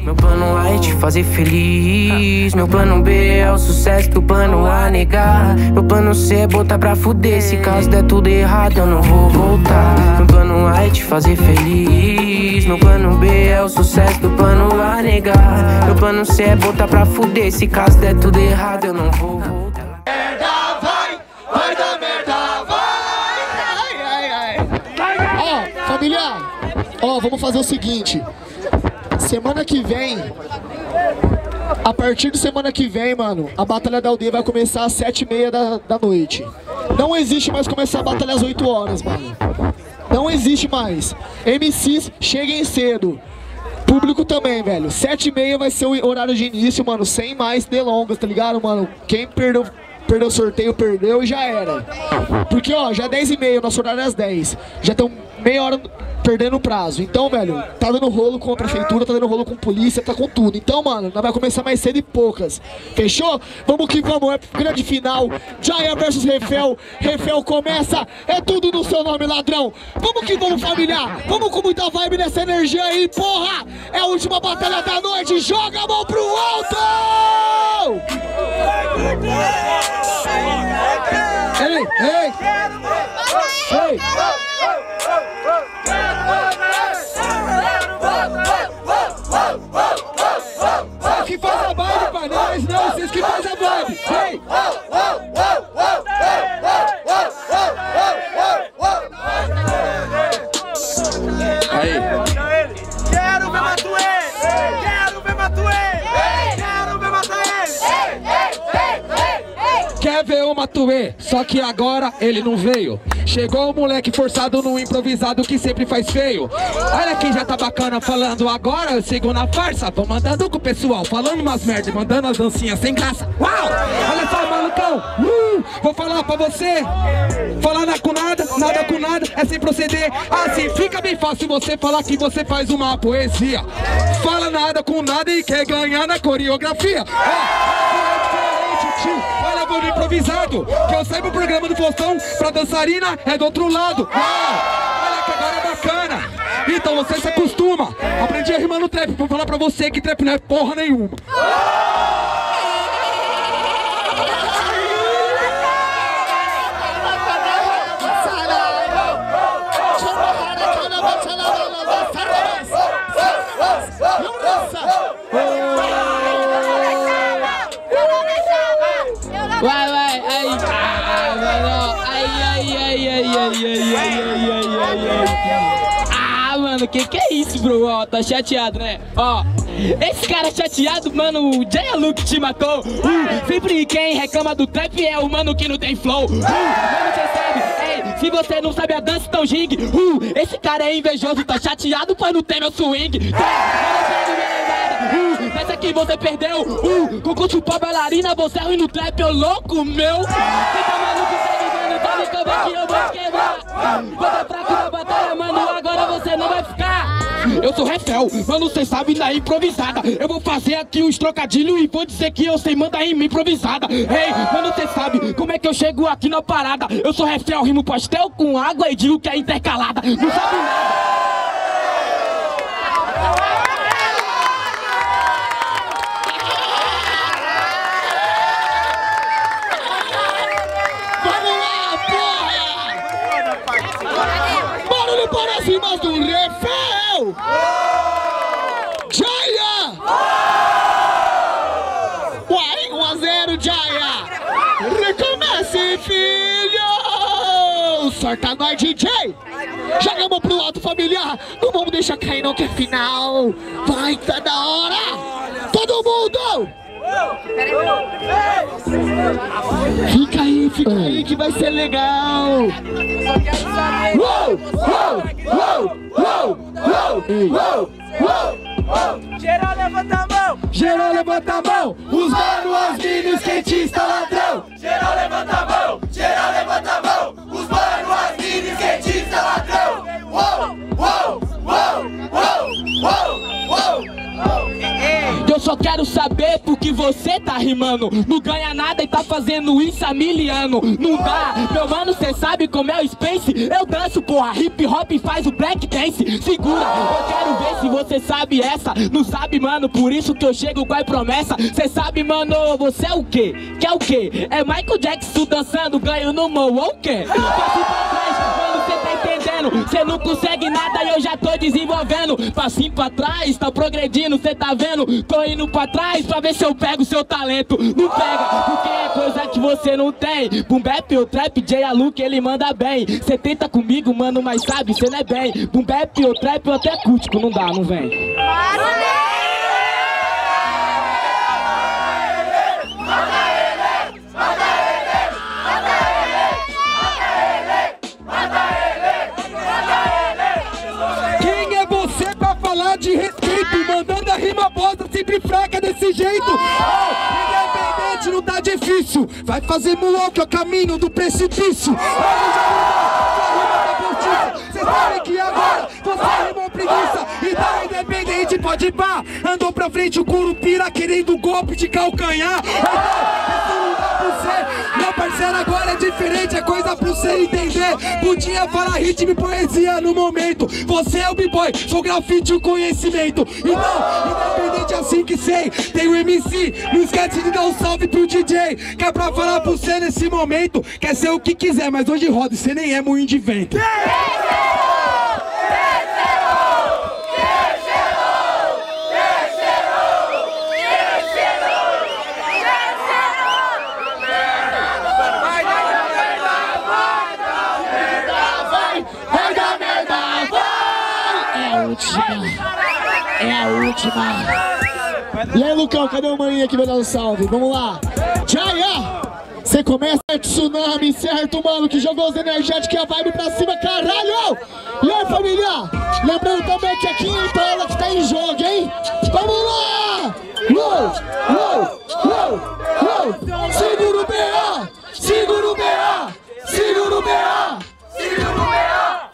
Meu plano A é te fazer feliz. Meu plano B é o sucesso do plano A negar. Meu plano C é botar pra fuder. Se caso der tudo errado eu não vou voltar. Meu plano A é te fazer feliz. Meu plano B é o sucesso do plano A negar. Meu plano C é botar pra fuder. Se caso der tudo errado eu não vou voltar. Merda vai dar merda, vai. Ó, família, ó, vamos fazer o seguinte. Semana que vem, a partir de semana que vem, mano, a Batalha da Aldeia vai começar às 7h30 da noite. Não existe mais começar a batalha às 8 horas, mano. Não existe mais. MCs, cheguem cedo. Público também, velho. 7h30 vai ser o horário de início, mano, sem mais delongas, tá ligado, mano? Quem perdeu o sorteio, perdeu e já era. Porque, ó, já é 10h30, nosso horário é às 10. Já estão meia hora perdendo o prazo. Então, velho, tá dando rolo com a prefeitura, tá dando rolo com a polícia, tá com tudo. Então, mano, nós vai começar mais cedo e poucas. Fechou? Vamos que vamos, é grande final. Jaya versus Refel. Refel começa, é tudo no seu nome, ladrão. Vamos que vamos, família. Vamos com muita vibe nessa energia aí, porra. É a última batalha da noite. Joga a mão pro alto! Ei, ei! Ei! Que faz a vibe pra nós, não, vocês que faz a vibe. Ei! Aí. Quero ver Matuê! Quero ver Matuê! Quero ver Matuê! Quer ver o Matuê, só que agora ele não veio. Chegou o moleque forçado no improvisado que sempre faz feio. Olha quem já tá bacana falando agora, eu sigo na farsa. Vou mandando com o pessoal, falando umas merdas, mandando as dancinhas sem graça. Uau! Olha só, malucão, vou falar pra você. Falar nada com nada, é sem proceder. Assim fica bem fácil você falar que você faz uma poesia. Fala nada com nada e quer ganhar na coreografia. Olha, vou no improvisado, que eu saiba o programa do Faustão, pra dançarina é do outro lado. Olha que agora é bacana, então você se acostuma. Aprendi a rimar no trap, vou falar pra você que trap não é porra nenhuma. Vai, ai, mano, ai. Ah, mano, que é isso, bro? Ó, tá chateado, né? Ó, esse cara chateado, mano, o Jaya Luke te matou. Sempre quem reclama do trap é o mano que não tem flow. Mano, você sabe, se você não sabe a dança, então gingue. Esse cara é invejoso, tá chateado, pois não tem meu swing. Nessa aqui você perdeu, concurso pra bailarina, você é ruim no trap, ô louco, meu. Você tá maluco, segue, mano, tá me cambando que eu vou te quebrar. Você é fraco na batalha, mano, agora você não vai ficar. Eu sou Refel, mano, cê sabe na improvisada. Eu vou fazer aqui uns trocadilhos e vou dizer que eu sei mandar rima improvisada. Ei, mano, cê sabe como é que eu chego aqui na parada. Eu sou Refel, rimo pastel com água e digo que é intercalada. Não sabe nada. Para as rimas do Refel! Jaya! Uai, 1-0, Jaya! Recomece, filho! Sorta nós, DJ! Jogamos pro alto, familiar! Não vamos deixar cair não, que é final! Vai, tá da hora! Todo mundo! Fica aí que vai ser legal! Geral levanta a mão! Geral levanta a mão! Os mano, as minas, skatista, ladrão! Geral levanta a mão! Geral levanta a mão! Os mano, as minas, skatista, ladrão! Eu sou só quero saber por que você tá rimando. Não ganha nada e tá fazendo isso há 1000 anos. Não dá, meu mano, cê sabe como é o Space. Eu danço, porra, hip hop faz o black dance. Segura, eu quero ver se você sabe essa. Não sabe, mano, por isso que eu chego com a promessa. Cê sabe, mano, você é o quê? Que é o quê? É Michael Jackson dançando, ganho no Mo, ou o quê? Passe pra trás, mano, cê tá entendendo? Cê não consegue nada e eu já tô desenvolvendo. Passinho pra trás, tá progredindo, cê tá vendo? Tô indo pra trás pra ver se eu pego o seu talento. Não pega, porque é coisa que você não tem. Boom bap ou trap, Jay Alu que ele manda bem. Cê tenta comigo, mano, mas sabe, cê não é bem. Boom bap ou trap ou até acústico, não dá, não vem. De respeito, mandando a rima bosta sempre fraca desse jeito. Independente, não tá difícil. Vai fazer moonwalk, é o caminho do precipício. Cê sabe que agora você rimou preguiça. Então independente, pode ir pá. Andou pra frente o Curupira querendo golpe de calcanhar. Isso não dá pra você. Meu parceiro, agora é diferente, é coisa pra você entender. Podia falar ritmo e poesia no momento. Você é o b-boy, sou grafite e o conhecimento. Então, independente assim que sei, tem o MC, não esquece de dar um salve pro DJ. Que é pra falar pra você nesse momento. Quer ser o que quiser, mas hoje roda e cê nem é moinho de vento. É a última. E aí, Lucão, cadê o maninho que vai dar um salve? Vamos lá. Jaya! Você começa a tsunami, certo, mano? Que jogou os energéticos e a vibe pra cima, caralho! E aí, família? Lembrando também que aqui é ela que tá em jogo, hein? Vamos lá! Uou! Uou! Uou! Uou! Segura o BA! Segura o BA! Segura o BA! Segura o BA!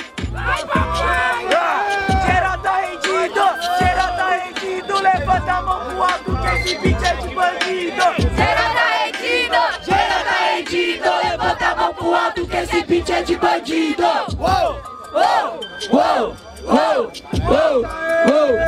Levanta a mão pro alto que esse beat é de bandido. Geral tá rendido, levanta a mão pro alto que esse beat é de bandido. Uou, uou, uou, uou, uou, uou.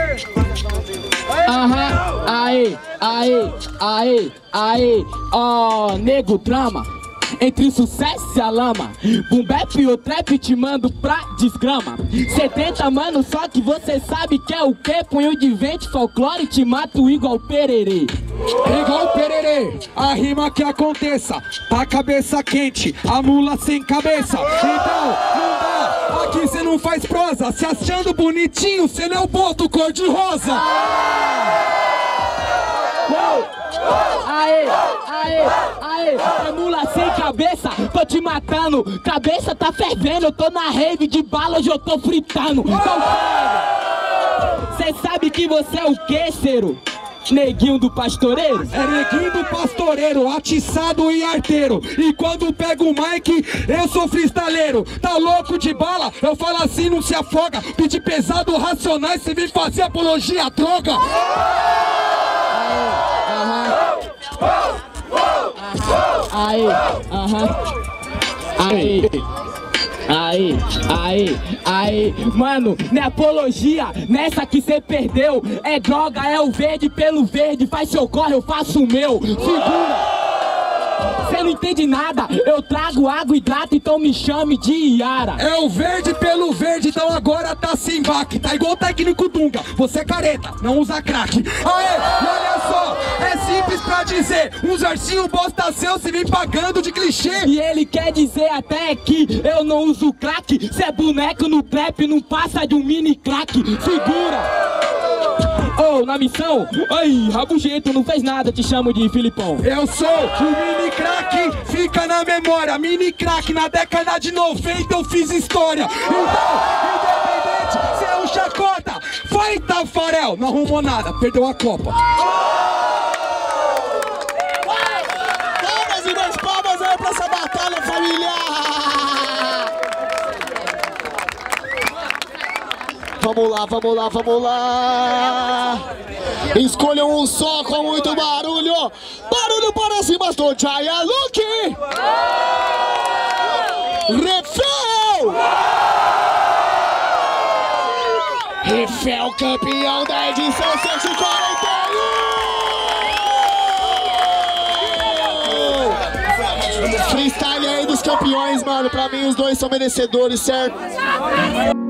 Aham, aê, aê, aê, aê, ó, nego drama. Entre sucesso e a lama, boom bap ou trap te mando pra desgrama. 70 mano, só que você sabe que é o que? Punho de vento, folclore, te mato igual pererê. Igual pererê, a rima que aconteça, a cabeça quente, a mula sem cabeça. Então, não dá, aqui cê não faz prosa, se achando bonitinho, cê não é o boto cor-de-rosa. Aê, aê, aê, é mula sem cabeça, tô te matando, cabeça tá fervendo, eu tô na rave de bala, hoje eu tô fritando. Cê sabe que você é o que, cero? Neguinho do pastoreiro? É neguinho do pastoreiro, atiçado e arteiro. E quando pego o mic, eu sou freestaleiro. Tá louco de bala? Eu falo assim, não se afoga. Pedir pesado, racionais, você vem fazer apologia à droga. Aí, aí, aí, aí, aí, mano, não é apologia, nessa que cê perdeu. É droga, é o verde pelo verde, faz seu corre, eu faço o meu. Segura! Cê não entende nada, eu trago água e hidrato, então me chame de Iara. É o verde pelo verde, então agora tá sem baque. Tá igual o técnico Dunga, você é careta, não usa crack. Aê, e olha só, é simples pra dizer, uns versinhos bosta seu, se vem pagando de clichê. E ele quer dizer até que eu não uso crack. Cê é boneco no trap, não passa de um mini crack. Segura! Oh, na missão, ai, rabugento, não fez nada, te chamo de Filipão. Eu sou o mini crack, fica na memória. Mini crack, na década de 90 eu fiz história. Então, independente, cê é um chacota. Vai, Tafarel, não arrumou nada, perdeu a Copa. Palmas e mais palmas aí pra essa batalha, família! Vamos lá, vamos lá, vamos lá! Escolham um só com muito barulho. Barulho para cima do Jaya Luke. Refel. Refel campeão da edição 141. Freestyle aí dos campeões, mano. Pra mim os dois são merecedores, certo?